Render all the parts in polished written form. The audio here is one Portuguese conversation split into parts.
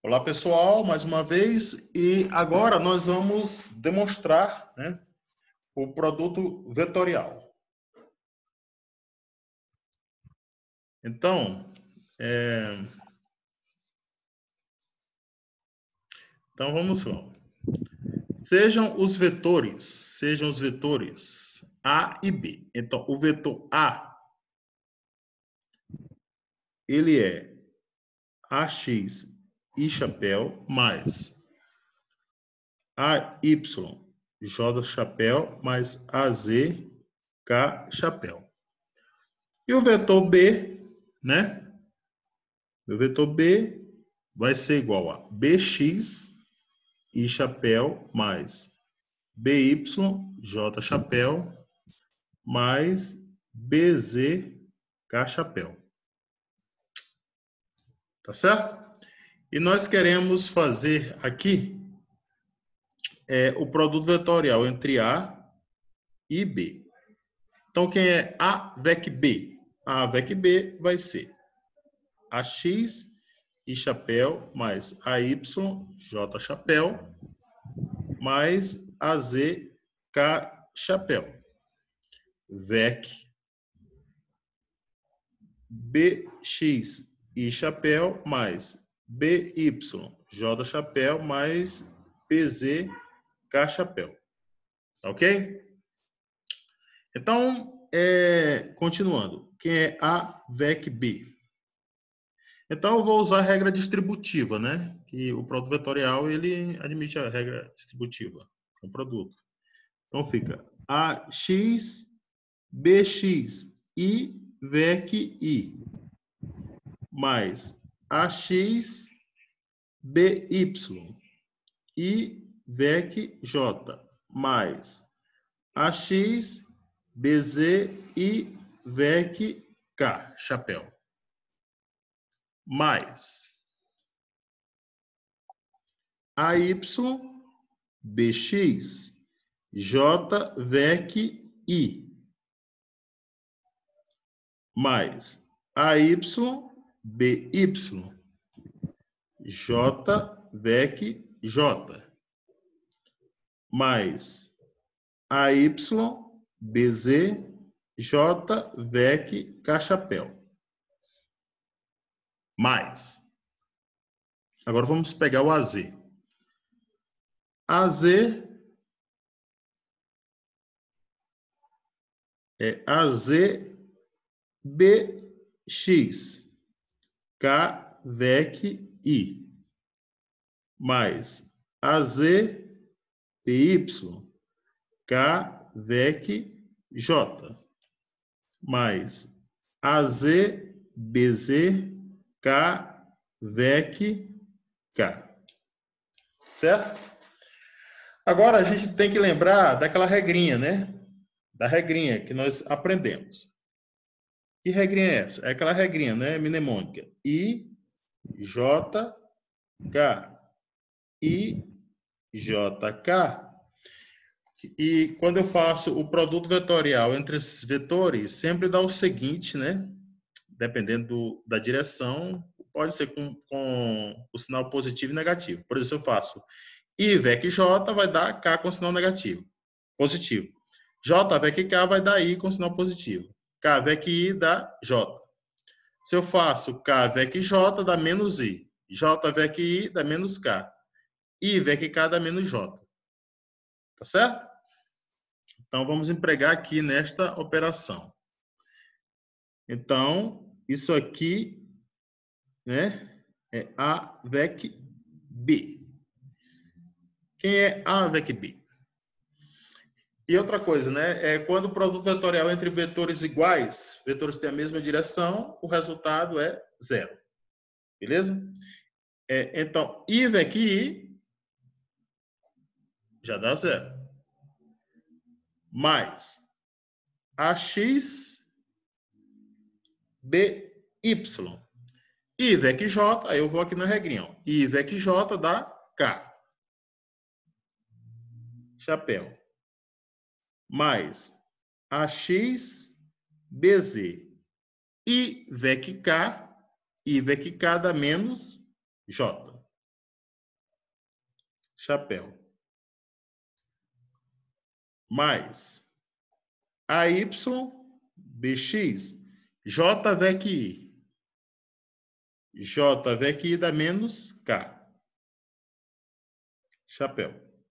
Olá, pessoal, mais uma vez. E agora nós vamos demonstrar, né, o produto vetorial. Então, vamos lá. Sejam os vetores A e B. Então, o vetor A, ele é AX e chapéu mais AY J chapéu mais AZ K chapéu. E o vetor B, né? O vetor B vai ser igual a BX e chapéu mais BY J chapéu mais BZ K chapéu. Tá certo? E nós queremos fazer aqui o produto vetorial entre A e B. Então, quem é A vec B? A vec B vai ser AX e chapéu mais AY J chapéu mais AZ K chapéu. Vec BX e chapéu mais BY J chapéu mais PZ K chapéu. Ok? Então, continuando. Quem é A vec B? Então, eu vou usar a regra distributiva, né? Que o produto vetorial, ele admite a regra distributiva com o produto. Então, fica AX, BX e vec I mais AX, BY e vec J mais AX, BZ e vec K, chapéu. Mais AY, BX, J, vec I. Mais AY, BY, J, vec J. Mais AY, BZ, J, vec K chapéu. Mais. Agora vamos pegar o AZ. AZ é AZ, BX, K, vec I. Mais AZ, PY, K, vec J. Mais AZ, BZ, K, vec K. Certo? Agora a gente tem que lembrar daquela regrinha, né? Da regrinha que nós aprendemos. Que regrinha é essa? É aquela regrinha, né? Mnemônica. I, J, K. I, J, K. E quando eu faço o produto vetorial entre esses vetores, sempre dá o seguinte, né? Dependendo da direção, pode ser com o sinal positivo e negativo. Por isso eu faço I vec J vai dar K com sinal negativo, positivo. J vec K vai dar I com sinal positivo. K vec I dá J. Se eu faço K vec J, dá menos I. J vec I dá menos K. I vec K dá menos J. Tá certo? Então, vamos empregar aqui nesta operação. Então, isso aqui, né, é A vec B. Quem é A vec B? E outra coisa, né, quando o produto vetorial entre vetores iguais, vetores têm a mesma direção, o resultado é zero. Beleza? Então, I vec I já dá zero. Mais AX, BY. I vec J, aí eu vou aqui na regrinha. Ó. I vec J dá K. Chapéu. Mais AX, BZ. I vec K dá menos J. chapéu. Mais AY, BX, J VEC I. J VEC I dá menos K. Chapéu.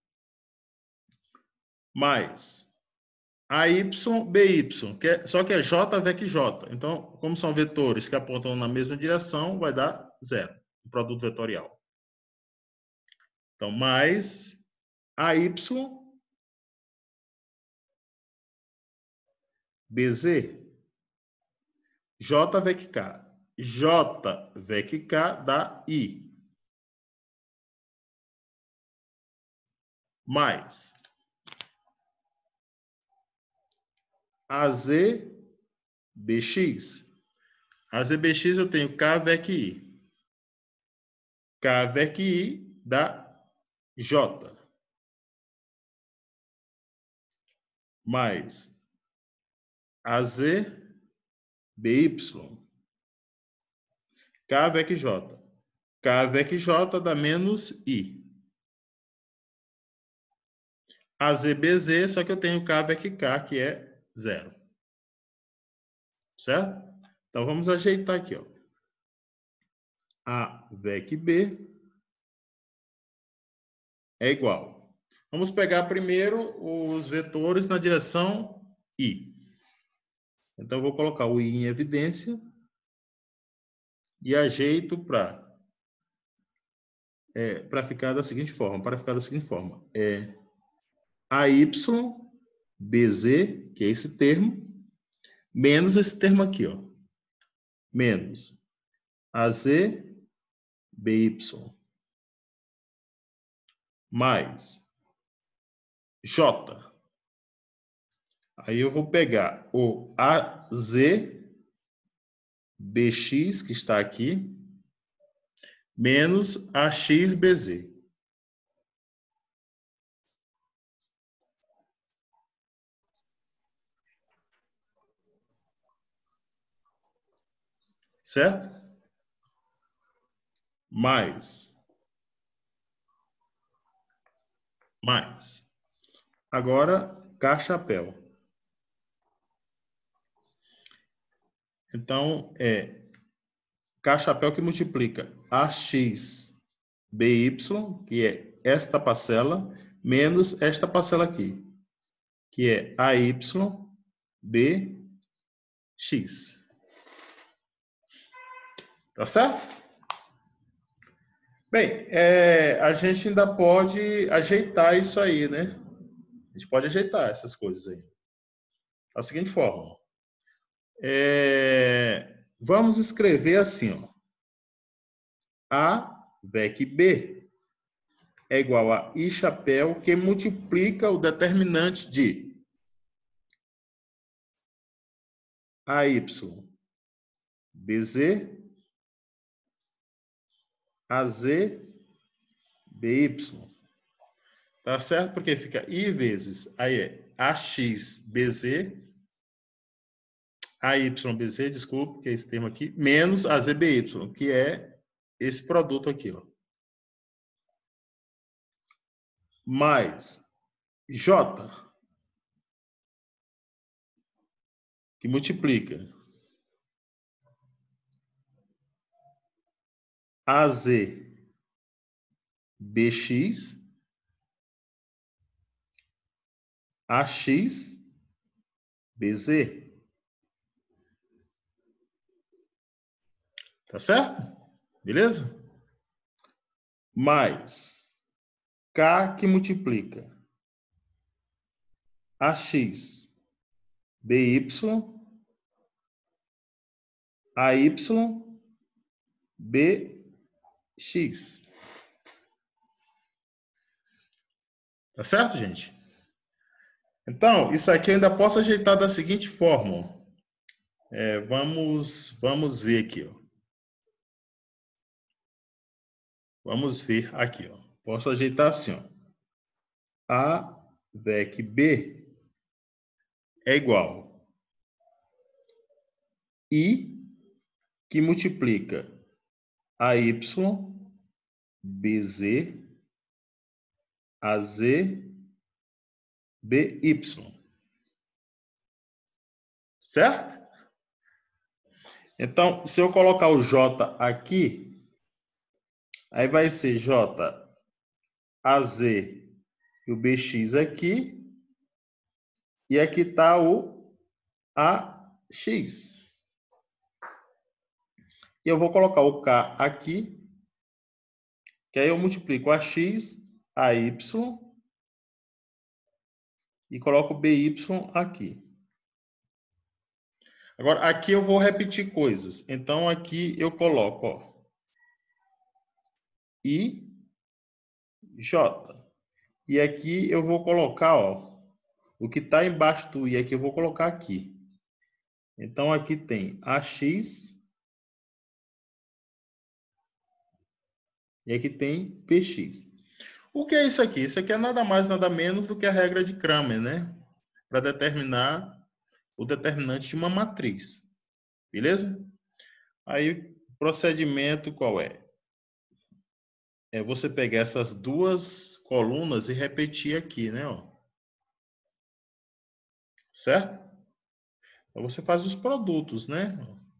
Mais AY, BY, só que é J VEC J. Então, como são vetores que apontam na mesma direção, vai dar zero, o produto vetorial. Então, mais AY, BZ, J VEC K. J VEC K dá I. Mais AZ, BX. AZ, BX eu tenho K VEC I. K VEC I dá J. Mais AZ, BY. K VEC J. K VEC J dá menos I. AZ, BZ, só que eu tenho K VEC K, que é zero. Certo? Então, vamos ajeitar aqui, ó. A VEC B é igual. Vamos pegar primeiro os vetores na direção I. Então, eu vou colocar o I em evidência e ajeito para ficar da seguinte forma. AY, BZ, que é esse termo, menos esse termo aqui, ó. Menos AZ, BY. Mais J. Aí eu vou pegar o AZ, BX, que está aqui, menos AX, BZ. Certo? Mais. Agora, K chapéu. Então, K chapéu que multiplica AX, BY, que é esta parcela, menos esta parcela aqui, que é AY, BX. Tá certo? Bem, a gente ainda pode ajeitar isso aí, né? A gente pode ajeitar essas coisas aí. Da seguinte forma. Vamos escrever assim, ó. A VEC B é igual a I chapéu, que multiplica o determinante de AY, BZ, AZ, BY. Tá certo? Porque fica I vezes, aí é AX, BZ, AYBZ, desculpe, que é esse termo aqui, menos AZBY, que é esse produto aqui, ó. Mais J, que multiplica AZ, BX, AX, BZ. Tá certo? Beleza? Mais K, que multiplica AX, BY, AY, BX. Tá certo, gente? Então, isso aqui eu ainda posso ajeitar da seguinte forma. Vamos ver aqui, ó. Vamos ver aqui, ó. Posso ajeitar assim, ó. A VEC B é igual I, que multiplica AY, BZ, AZ, BY. Certo? Então, se eu colocar o J aqui, aí vai ser J, AZ e o BX aqui. E aqui está o AX. E eu vou colocar o K aqui, que aí eu multiplico AX, AY e coloco BY aqui. Agora, aqui eu vou repetir coisas. Então, aqui eu coloco, ó, I, J. E aqui eu vou colocar, ó, o que está embaixo do I aqui eu vou colocar aqui. Então, aqui tem AX e aqui tem PX. O que é isso aqui? Isso aqui é nada mais, nada menos do que a regra de Cramer, né? Para determinar o determinante de uma matriz. Beleza? Aí, o procedimento qual é? É você pegar essas duas colunas e repetir aqui, né? Ó. Certo? Então, você faz os produtos, né?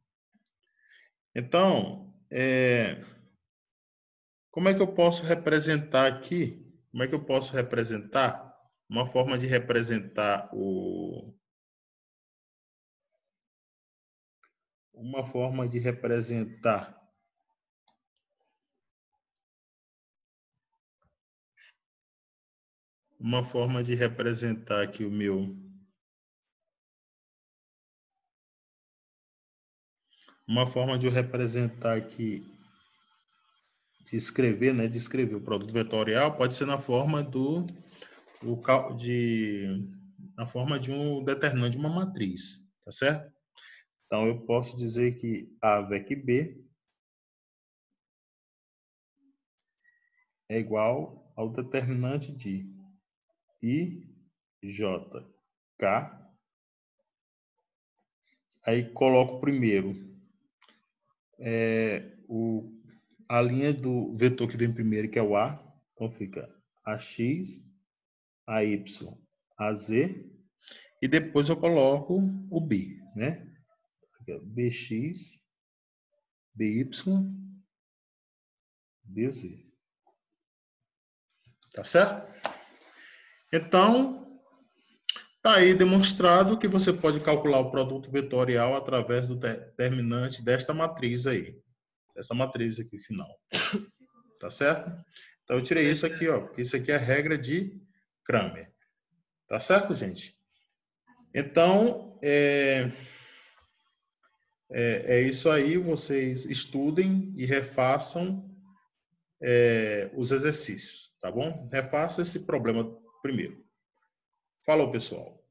Então, como é que eu posso representar aqui? Como é que eu posso representar? Uma forma de representar uma forma de representar aqui o meu. Uma forma de eu representar aqui, de escrever, né? De escrever o produto vetorial pode ser na forma na forma de um determinante de uma matriz, tá certo? Então eu posso dizer que A VEC B é igual ao determinante de I, J, K. Aí coloco primeiro a linha do vetor que vem primeiro, que é o A. Então fica AX, AY, AZ. E depois eu coloco o B, né? Fica BX, BY, BZ. Tá certo? Então, tá aí demonstrado que você pode calcular o produto vetorial através do determinante desta matriz aí. Essa matriz aqui final. Tá certo? Então eu tirei isso aqui, ó, porque isso aqui é a regra de Cramer. Tá certo, gente? Então, é isso aí. Vocês estudem e refaçam os exercícios, tá bom? Refaça esse problema primeiro. Falou, pessoal.